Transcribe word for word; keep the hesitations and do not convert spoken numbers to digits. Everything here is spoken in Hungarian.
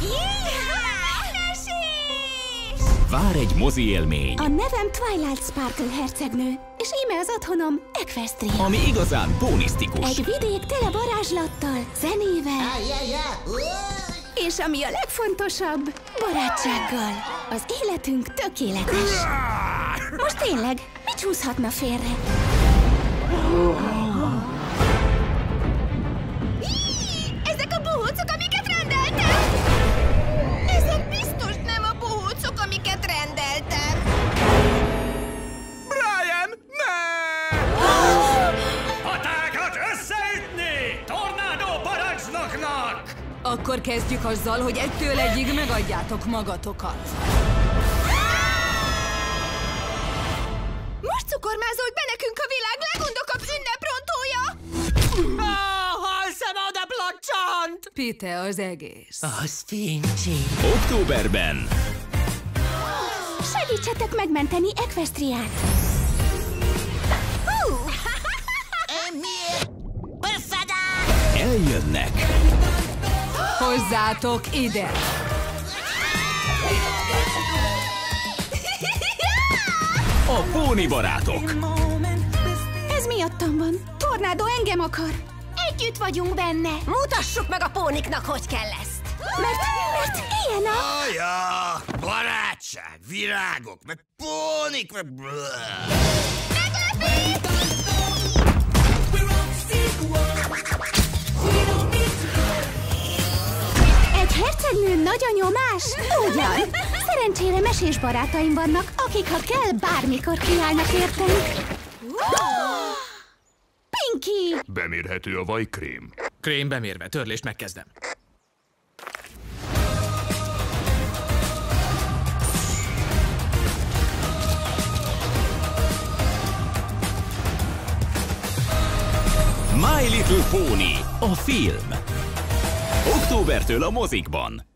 Vár egy mozi élmény. A nevem Twilight Sparkle hercegnő, és íme az otthonom Equestria. Ami igazán pónisztikus. Egy vidék tele varázslattal, zenével, és ami a legfontosabb, barátsággal. Az életünk tökéletes. Most tényleg, mi csúszhatna félre? Ezek a bohócok, amiket rendeltem! Ezek biztos nem a bohócok, amiket rendeltem. Brian, ne! Patákat összeütni! Tornádó parancsnoknak! Akkor kezdjük azzal, hogy egytől egyig megadjátok magatokat. Most cukormázolj be nekünk a világ legundokabb ünneprontója! Halszem oda, placsant! Pite az egész. Az fincsi. Októberben. Segítsetek megmenteni Equestriát! Eljönnek. Hozzátok ide! A póni barátok. Ez miattam van. Tornádó engem akar. Együtt vagyunk benne. Mutassuk meg a póniknak, hogy kell ezt. Mert, mert ilyen a... Aja, barátság, virágok, meg pónik, meg... Egy hercegnő nagy a nyomás? Ugyan. Szerencsére mesés barátaim vannak, akik, ha kell, bármikor kiállnak értünk. Pinky! Bemérhető a vajkrém. Krém bemérve, törlést megkezdem. My Little Pony, a film. Októbertől a mozikban.